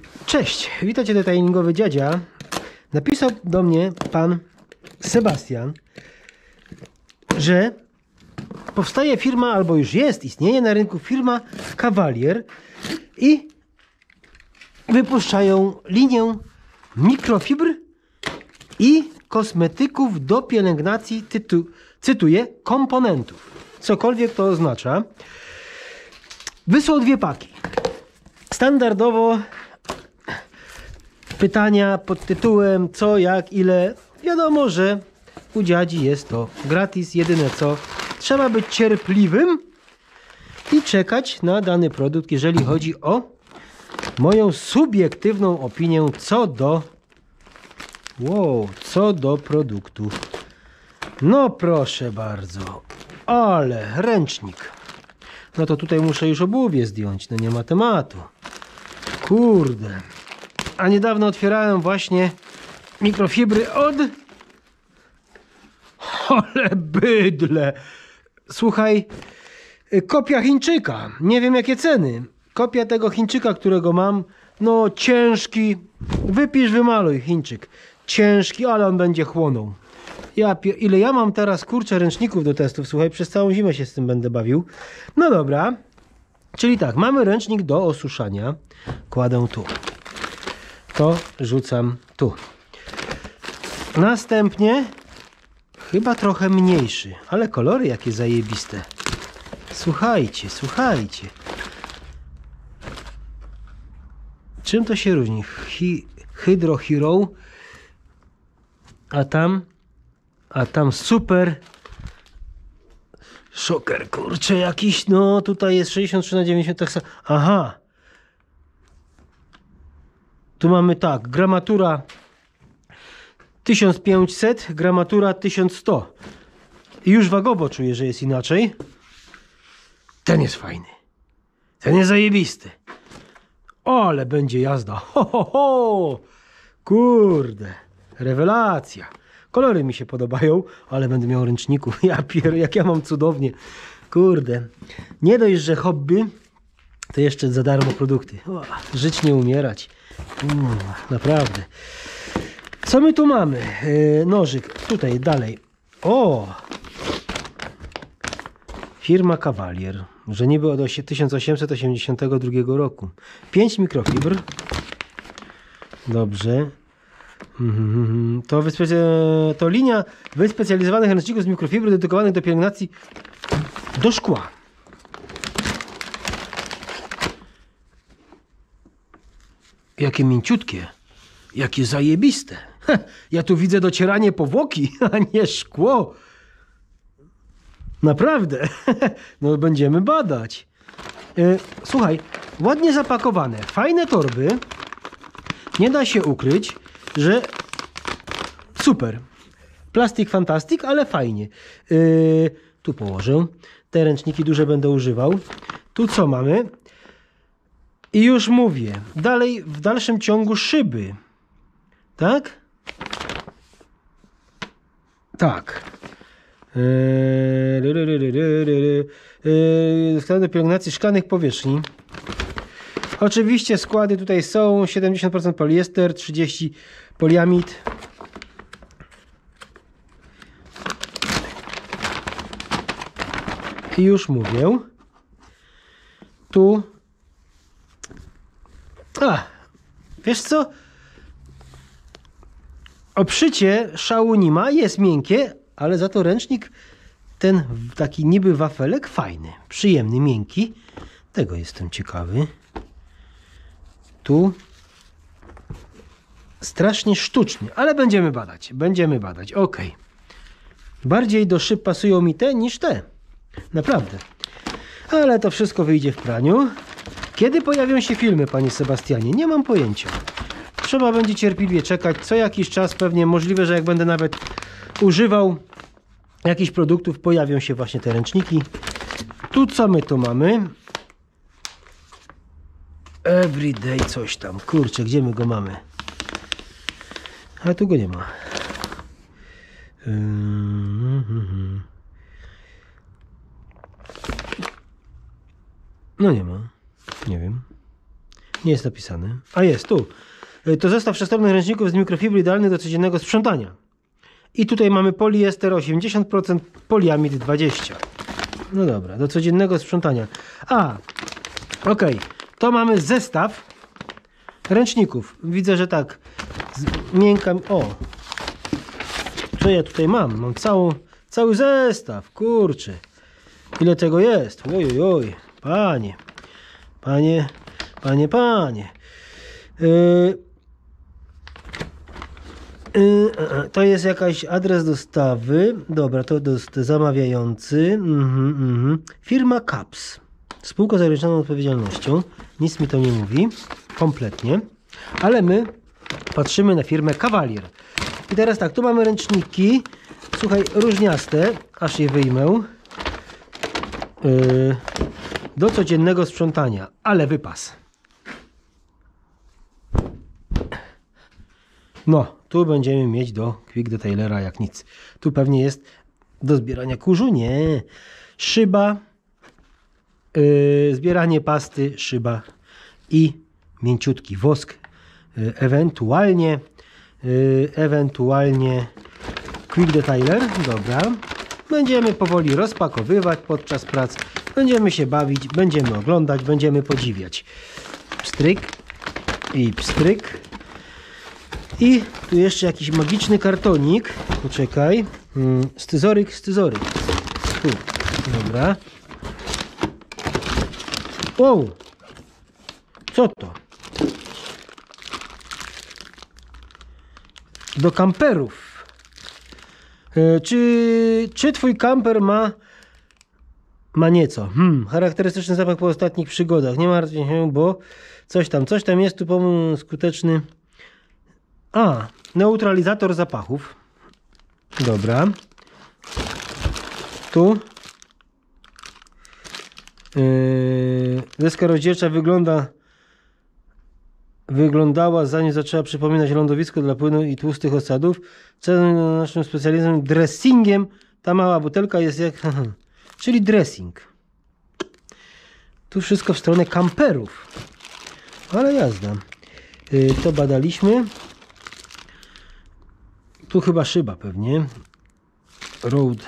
Cześć, witajcie detailingowy dziadzia. Napisał do mnie pan Sebastian, że powstaje firma, albo już istnieje na rynku firma Cavalier i wypuszczają linię mikrofibr i kosmetyków do pielęgnacji, cytuję, komponentów. Cokolwiek to oznacza. Wysłał 2 paki. Standardowo pytania pod tytułem co, jak, ile. Wiadomo, że u dziadzi jest to gratis. Jedyne co, trzeba być cierpliwym i czekać na dany produkt, jeżeli chodzi o moją subiektywną opinię co do produktu. No proszę bardzo, ale ręcznik. No to tutaj muszę już obuwie zdjąć, no nie ma tematu. Kurde. A niedawno otwierałem właśnie mikrofibry od... Ale bydle. Słuchaj, kopia Chińczyka. Nie wiem jakie ceny. Kopia tego Chińczyka, którego mam. No ciężki. Wypisz, wymaluj Chińczyk. Ciężki, ale on będzie chłonął. Ile ja mam teraz, kurczę, ręczników do testów. Słuchaj, przez całą zimę się z tym będę bawił. No dobra. Czyli tak, mamy ręcznik do osuszania. Kładę tu. To rzucam tu. Następnie chyba trochę mniejszy, ale kolory jakie zajebiste. Słuchajcie, słuchajcie. Czym to się różni? Hydro Hero, a tam super szoker, kurczę, jakiś, no tutaj jest 63/90, tak samo. Aha. Tu mamy tak, gramatura 1500, gramatura 1100. I już wagowo czuję, że jest inaczej. Ten jest fajny. Ten jest zajebisty. O, ale będzie jazda. Ho, ho, ho. Kurde. Rewelacja. Kolory mi się podobają, ale będę miał ręczników. Jak ja mam cudownie. Kurde. Nie dość, że hobby, to jeszcze za darmo produkty. O, żyć nie umierać. Naprawdę. Co my tu mamy? Nożyk. Tutaj dalej. O! Firma Cavalier. Że niby od 1882 roku. 5 mikrofibr. Dobrze. To linia wyspecjalizowanych ręczników z mikrofibry dedykowanych do pielęgnacji do szkła. Jakie mięciutkie. Jakie zajebiste. Ja tu widzę docieranie powłoki, a nie szkło. Naprawdę. No będziemy badać. Słuchaj, ładnie zapakowane. Fajne torby. Nie da się ukryć, że super. Plastik fantastik, ale fajnie. Tu położę. Te ręczniki duże będę używał. Tu co mamy? I już mówię. Dalej, w dalszym ciągu szyby. Tak? Tak. Składy do pielęgnacji szklanych powierzchni. Oczywiście składy tutaj są 70% poliester, 30% poliamid. I już mówię. Tu. Wiesz co? Obszycie szału nie ma, jest miękkie, ale za to ręcznik ten taki niby wafelek fajny, przyjemny, miękki. Tego jestem ciekawy. Tu strasznie sztuczny, ale będziemy badać, ok. Bardziej do szyb pasują mi te niż te, naprawdę. Ale to wszystko wyjdzie w praniu. Kiedy pojawią się filmy, panie Sebastianie? Nie mam pojęcia. Trzeba będzie cierpliwie czekać, co jakiś czas pewnie, możliwe, że jak będę nawet używał jakichś produktów, pojawią się właśnie te ręczniki. Tu co my tu mamy? Everyday coś tam. Kurczę, gdzie my go mamy? Ale tu go nie ma. No nie ma. Nie wiem. Nie jest napisane. A jest, tu. To zestaw przestronnych ręczników z mikrofibry idealny do codziennego sprzątania. I tutaj mamy poliester 80%, poliamid 20%. No dobra, do codziennego sprzątania. Okej. To mamy zestaw ręczników. Widzę, że tak. Miękka... O! Co ja tutaj mam? Mam cały zestaw. Kurczę. Ile tego jest? Oj. Panie. To jest jakiś adres dostawy. Dobra, to zamawiający. Firma CAPS. Spółka z ograniczoną odpowiedzialnością. Nic mi to nie mówi. Kompletnie. Ale my patrzymy na firmę Cavalier. I teraz tak, tu mamy ręczniki. Słuchaj, różniaste. Aż je wyjmę. Do codziennego sprzątania. Ale wypas. No, tu będziemy mieć do Quick Detailera jak nic. Tu pewnie jest do zbierania kurzu. Nie. Szyba. Zbieranie pasty, szyba i mięciutki wosk. Ewentualnie Quick Detailer. Dobra. Będziemy powoli rozpakowywać podczas prac. Będziemy się bawić, będziemy oglądać, będziemy podziwiać. Pstryk i pstryk. I tu jeszcze jakiś magiczny kartonik. Poczekaj. Scyzoryk. Tu. Dobra. Wow. Co to? Do kamperów. Czy twój kamper ma nieco? Charakterystyczny zapach po ostatnich przygodach. Nie martw się, bo coś tam jest tu skuteczny. Neutralizator zapachów. Dobra. Tu. Deska rozdzielcza wyglądała, zanim zaczęła przypominać lądowisko dla płynu i tłustych osadów. Celem naszym specjalizmem dressingiem ta mała butelka jest jak... czyli dressing. Tu wszystko w stronę kamperów. Ale jazda. To badaliśmy. Tu chyba szyba pewnie. Road.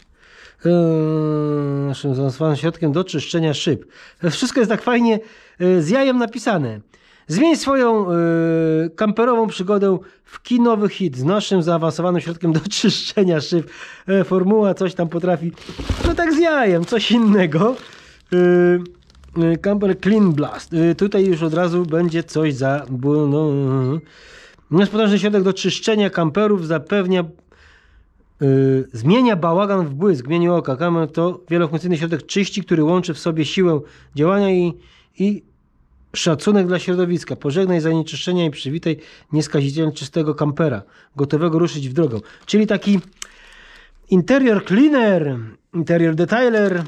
Naszym zaawansowanym środkiem do czyszczenia szyb. Wszystko jest tak fajnie z jajem napisane. Zmień swoją kamperową przygodę w kinowy hit z naszym zaawansowanym środkiem do czyszczenia szyb. Formuła coś tam potrafi. No tak z jajem, coś innego. Camper Clean Blast. Tutaj już od razu będzie coś za... Nasz potężny środek do czyszczenia kamperów zapewnia zmienia bałagan w błysk, mieniu oka. Kamper to wielofunkcyjny środek czyści, który łączy w sobie siłę działania i szacunek dla środowiska. Pożegnaj zanieczyszczenia i przywitaj nieskazitelność czystego kampera, gotowego ruszyć w drogę. Czyli taki interior cleaner, interior detailer.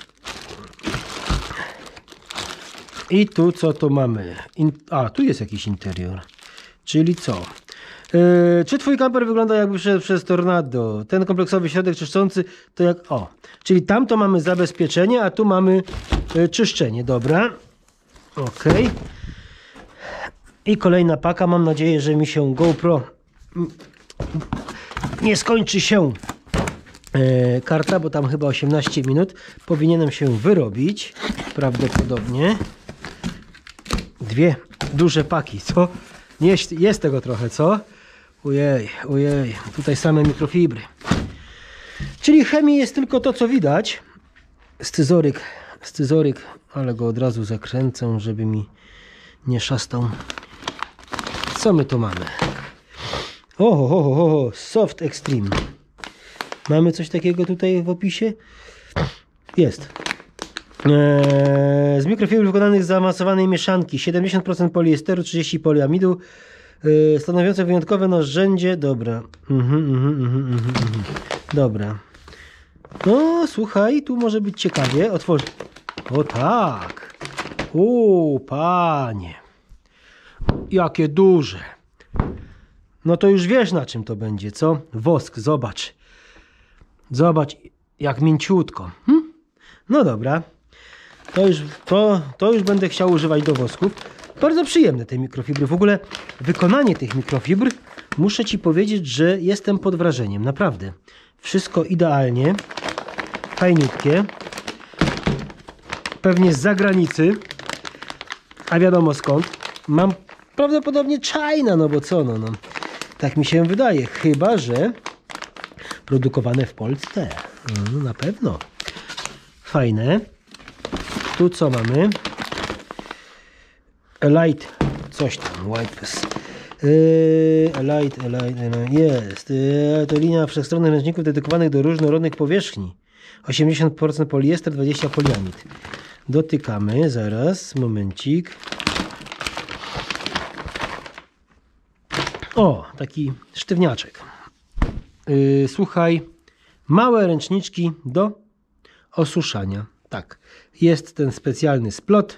I tu co to mamy? Tu jest jakiś interior. Czyli co? Czy twój kamper wygląda jakby szedł przez tornado? Ten kompleksowy środek czyszczący to jak... Czyli tam to mamy zabezpieczenie, a tu mamy czyszczenie. Dobra. Ok. I kolejna paka. Mam nadzieję, że mi się GoPro nie skończy się karta, bo tam chyba 18 minut. Powinienem się wyrobić. Prawdopodobnie. Dwie duże paki, co? Jest tego trochę, co? Ojej. Tutaj same mikrofibry. Czyli chemii jest tylko to, co widać. Scyzoryk, ale go od razu zakręcę, żeby mi nie szastał. Co my tu mamy? Soft Extreme. Mamy coś takiego tutaj w opisie? Jest. Z mikrofibr wykonanych z zaawansowanej mieszanki. 70% poliesteru, 30% poliamidu. Stanowiące wyjątkowe narzędzie. Dobra. Dobra. No, słuchaj, tu może być ciekawie. Otworzę. O tak. Panie. Jakie duże. No to już wiesz, na czym to będzie, co? Wosk, zobacz. Zobacz, jak mięciutko. No dobra. To już będę chciał używać do wosków. Bardzo przyjemne te mikrofibry. W ogóle wykonanie tych mikrofibr, muszę Ci powiedzieć, że jestem pod wrażeniem. Naprawdę. Wszystko idealnie. Fajniutkie. Pewnie z zagranicy. A wiadomo skąd. Mam prawdopodobnie China, no bo co, no. Tak mi się wydaje. Chyba że produkowane w Polsce. No, na pewno. Fajne. Tu co mamy? Elite, coś tam, Whitepass. Elite, jest. To linia wszechstronnych ręczników dedykowanych do różnorodnych powierzchni. 80% poliester, 20% poliamid. Dotykamy, zaraz, momencik. O, taki sztywniaczek. Słuchaj, małe ręczniczki do osuszania. Tak, jest ten specjalny splot.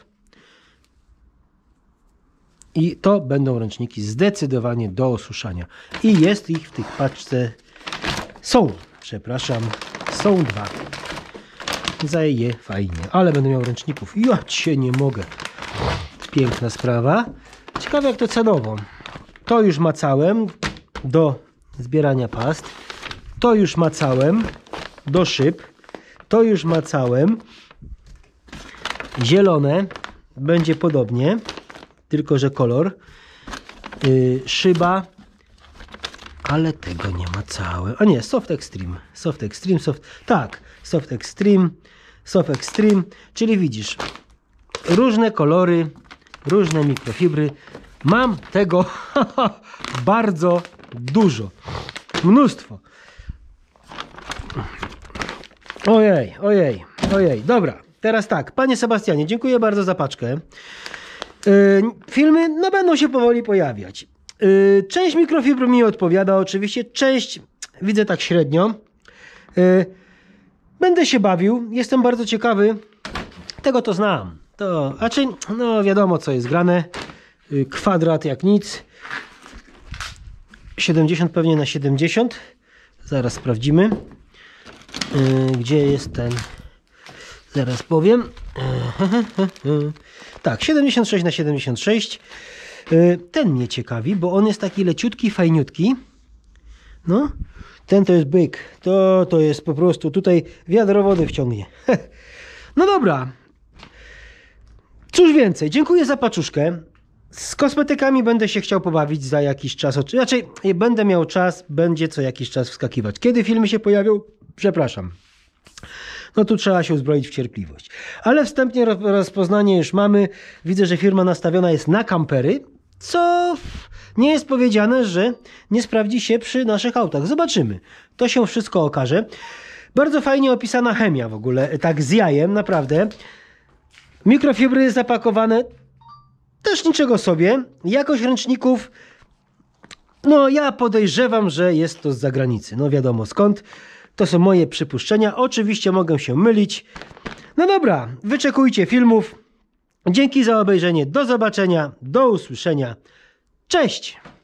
I to będą ręczniki zdecydowanie do osuszania. I jest ich w tych paczce. Są 2. Zaje fajnie. Ale będę miał ręczników. Ja cię nie mogę. Piękna sprawa. Ciekawe jak to cenowo. To już macałem do zbierania past. To już macałem do szyb. To już macałem. Zielone. Będzie podobnie. Tylko że kolor. Szyba. Ale tego nie macałem. A nie, Soft Extreme. Tak, Soft Extreme. Czyli widzisz, różne kolory, różne mikrofibry. Mam tego bardzo dużo. Mnóstwo. Ojej. Dobra, teraz tak. Panie Sebastianie, dziękuję bardzo za paczkę. Filmy no, będą się powoli pojawiać. Część mikrofibr mi odpowiada oczywiście. Część widzę tak średnio. Będę się bawił. Jestem bardzo ciekawy. Tego to znam. To, raczej, no wiadomo co jest grane. Kwadrat jak nic. 70 pewnie na 70. Zaraz sprawdzimy. Gdzie jest ten? Zaraz powiem. Tak, 76 na 76. Ten mnie ciekawi, bo on jest taki leciutki, fajniutki. No, ten to jest byk. To jest po prostu tutaj wiadro wody wciągnie. No dobra. Cóż więcej, dziękuję za paczuszkę. Z kosmetykami będę się chciał pobawić za jakiś czas. Raczej będę miał czas, będzie co jakiś czas wskakiwać. Kiedy filmy się pojawią? Przepraszam. No tu trzeba się uzbroić w cierpliwość. Ale wstępnie rozpoznanie już mamy. Widzę, że firma nastawiona jest na kampery, co nie jest powiedziane, że nie sprawdzi się przy naszych autach. Zobaczymy. To się wszystko okaże. Bardzo fajnie opisana chemia w ogóle, tak z jajem, naprawdę. Mikrofibry zapakowane, też niczego sobie. Jakość ręczników, no ja podejrzewam, że jest to z zagranicy. No wiadomo skąd. To są moje przypuszczenia. Oczywiście mogę się mylić. No dobra, wyczekujcie filmów. Dzięki za obejrzenie. Do zobaczenia. Do usłyszenia. Cześć!